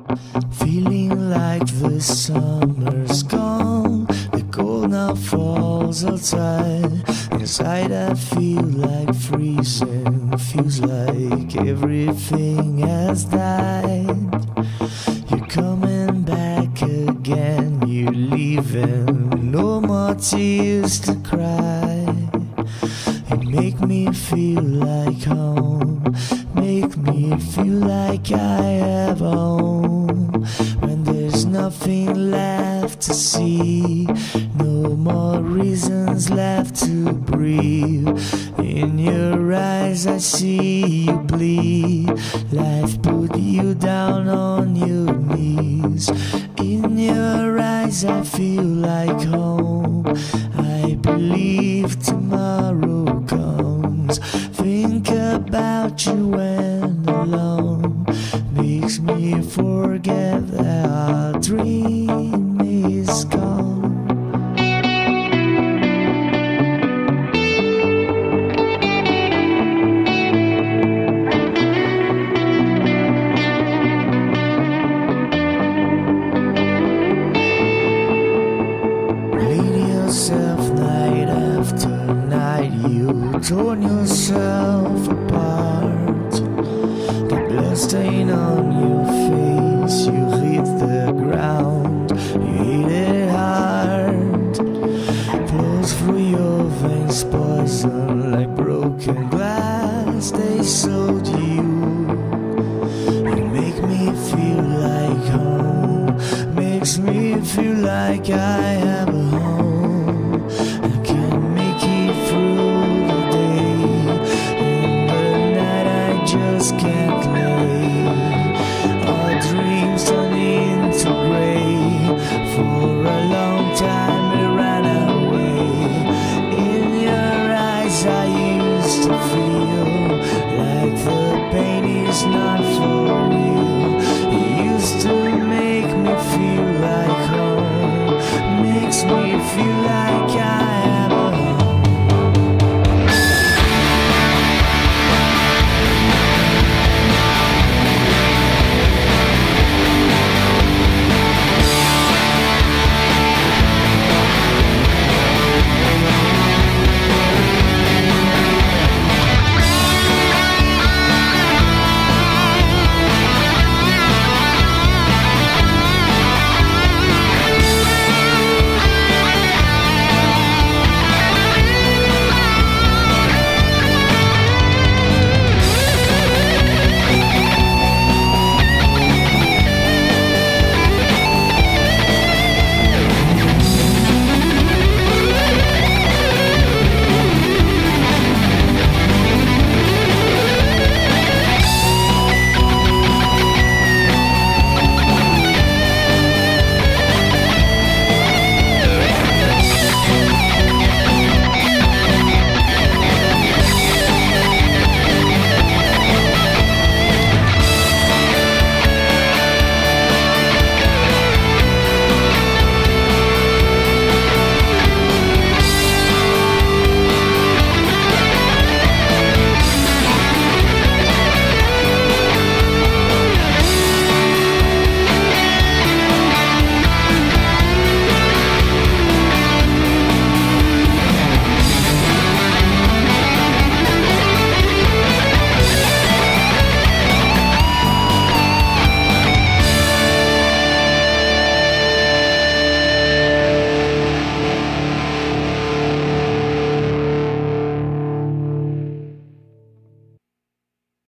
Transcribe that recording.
Feeling like the summer's gone, the cold now falls outside. Inside I feel like freezing, feels like everything has died. You're coming back again, you're leaving, no more tears to cry. You make me feel like home, make me feel like I have a home. When there's nothing left to see, no more reasons left to breathe. In your eyes I see you bleed. Life put you down on your knees. In your eyes I feel like home. I believe tomorrow comes. Think about you when alone, makes me forget that our dream is gone. Night after night, you torn yourself apart. The blood stain on your face, you hit the ground, you hit it hard. Flows through your veins, poison like broken glass. They sold you. You make me feel like home, makes me feel like I have a home. I can make it through the day, in the night I just can't lay. Our dreams turn into grey, for a long time we ran away. In your eyes I used to feel like the pain is not for real. You used to make me feel like home, makes me feel like